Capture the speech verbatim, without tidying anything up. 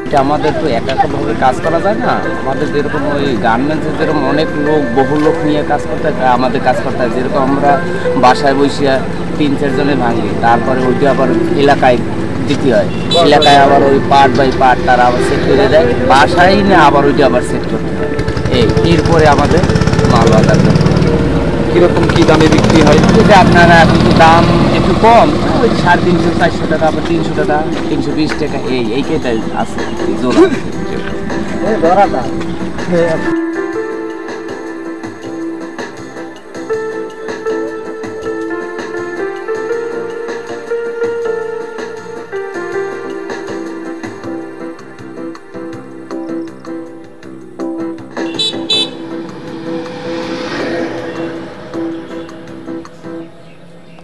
এটা আমাদের তো একা একাভাবে কাজ করা যায় না। আমাদের যেরকম ওই গার্মেন্টসে যেরকম অনেক লোক বহু লোক নিয়ে কাজ করতে হয়, আমাদের কাজ করতে হয় যেরকম আমরা বাসায় বসিয়া তিন চারজনে ভাঙি, তারপরে ওইটা আবার এলাকায় দিতে হয়, এলাকায় আবার ওই পার্ট বাই পার্ট তারা আবার সেট করে দেয়, বাসায় না আবার ওইটা আবার সেট করতে হয়। এই এরপরে আমাদের মাল বাজার করতে হয়। কীরকম কী দামে বিক্রি হয়? যদি আপনারা কিন্তু দাম একটু কম, ওই সাড়ে তিনশো চারশো টাকা, আবার তিনশো টাকা, তিনশো বিশ টাকা, এই এই কেটাই আছে জোড়া।